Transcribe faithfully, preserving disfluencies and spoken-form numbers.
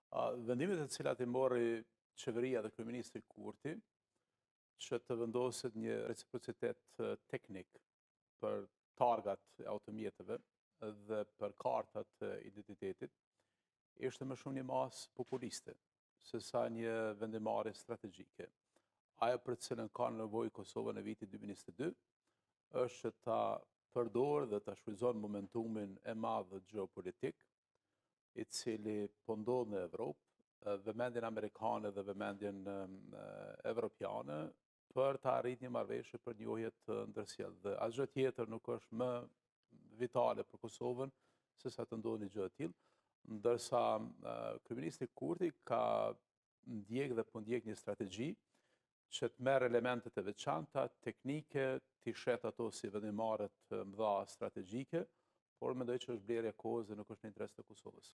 A, vendimet e cilat i mori qeveria dhe kryeministri Kurti, që të vendoset një reciprocitet eh, teknik për targat e automjeteve dhe për kartat e identitetit, ishte më shumë një masë populiste, se sa një vendimarrje strategjike. Ajo për cilën ka nevojë Kosova në vitin dy mijë e njëzet e dy është që ta përdorë dhe ta shfrytëzon momentumin e madh gjeopolitik, i cili po ndodh në Evropë, eh, vëmendjen amerikane dhe vëmendjen eh, evropiane, për të arrit një marrëveshje për njohje të ndërsjellë. Dhe asgjë tjetër nuk është më vitale për Kosovën se sa të ndodhë një gjë e tillë, ndërsa eh, kryeministri Kurti ka ndjek dhe po ndjek një strategji që të merr elementet e veçanta, teknike, të shet ato si vendimarrje të mëdha strategjike, por mendoj që është blerje e kohës dhe nuk është në interes të Kosovës.